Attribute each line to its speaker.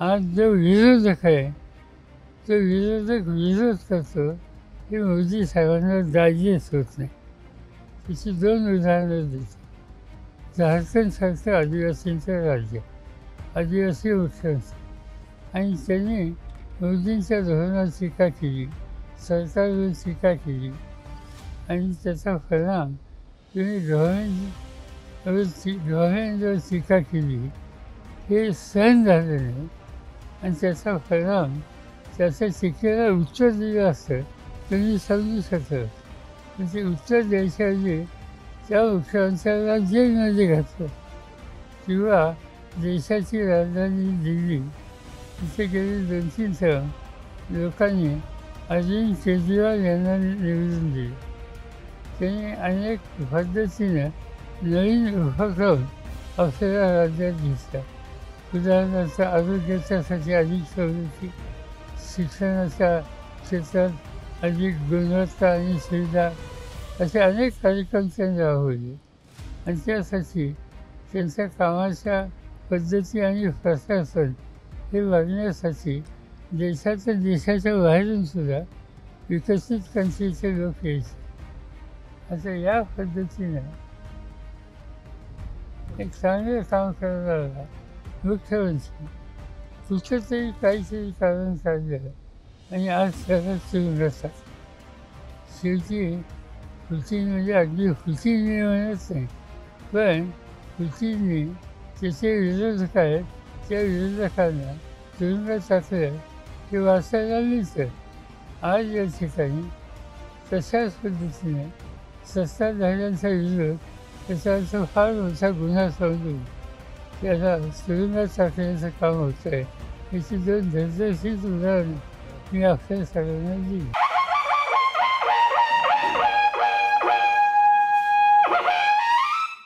Speaker 1: आज जो विरोधक आहे, तो विरोधक विरोध करतो हे मोदी साहेबांना डायजेस्ट होत नाही. त्याची 2 उदाहरणं देतो. झारखंडसारखं आदिवासींचं राज्य, आदिवासी मुख्यमंत्री, आणि त्यांनी मोदींच्या धोरणावर टीका केली, सरकारवर टीका केली, आणि त्याचा परिणाम तुम्ही गव्हर्नमेंटवर टीका केली, हे सहन झालं नाही. आणि त्याचा परिणाम त्याच्या टीकेला उत्तर दिलं असतं तुम्ही समजू शकता. पण ते उत्तर द्यायच्याऐवजी त्या मुख्यमंत्र्याला जेलमध्ये घातलं, किंवा देशाची राजधानी दिल्ली तिथे गेली 2-3 टर्म लोकांनी अरविंद केजरीवाल यांना निवडून दिले. त्यांनी अनेक पद्धतीनं नवीन उपक्रम आपल्या राज्यात घेतला. उदाहरणार्थ आरोग्याच्यासाठी अधिक सवलती, शिक्षणाच्या क्षेत्रात अधिक गुणवत्ता आणि सुविधा, असे अनेक कार्यक्रम त्यांनी राबवले. आणि त्यासाठी त्यांच्या कामाच्या पद्धती आणि प्रशासन हे वाढण्यासाठी देशाच्या बाहेरूनसुद्धा विकसित कंट्रीचे लोक यायचे. आता या पद्धतीनं एक चांगलं काम करणारा मुख्यमंत्री कुठंतरी काहीतरी कारण काढलं आणि आज त्याला तुरुंगात टाकलं. शेवटी पुतीन म्हणजे अगदी पुतीन मी म्हणत नाही, पण पुतीनने त्याचे विरोधक आहेत त्या विरोधकांना तुरुंगात टाकलं हे वाचायला मिळतं. आज या ठिकाणी तशाच पद्धतीने सत्ताधाऱ्यांचा विरोध त्याचा फार मोठा गुन्हा समजून त्याला तुरुंगात टाकण्याचं काम होतं आहे. याची 2 दर्जेशीर उदाहरणं मी आपल्या सगळ्यांना दिली.